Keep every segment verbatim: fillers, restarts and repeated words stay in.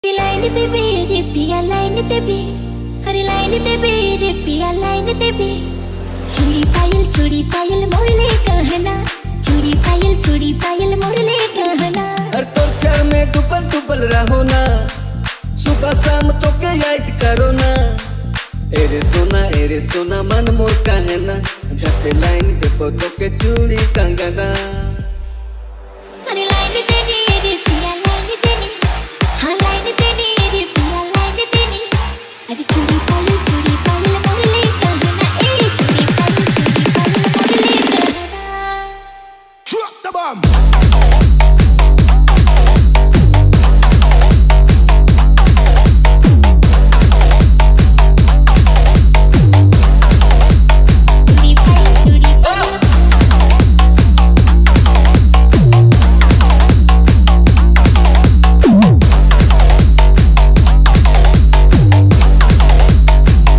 Line ते बेरे पिया लाइन ते बे, हरे लाइन ते बेरे पिया लाइन ते बे। चूड़ी पायल चूड़ी पायल मोरले कहना, चूड़ी पायल चूड़ी पायल मोरले कहना। हर तो प्यार में डुबल डुबल रहो ना, सुबह शाम तो के याद करो ना। एरे सोना एरे सोना मन मोर कहना, झटे लाइन पे पौधों के चूड़ी कंगना। हरे लाइन ते रे पिया लाइन ते नी, हाँ लाइन ते रे पिया लाइन ते नी। अरे चूड़ी पायल चूड़ी पायल मोरले कहना, ए चूड़ी पायल चूड़ी पायल मोरले कहना। Drop the bomb.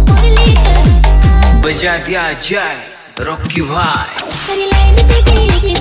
बजा दिया जाए रॉकी भाई। हरी लाइन ते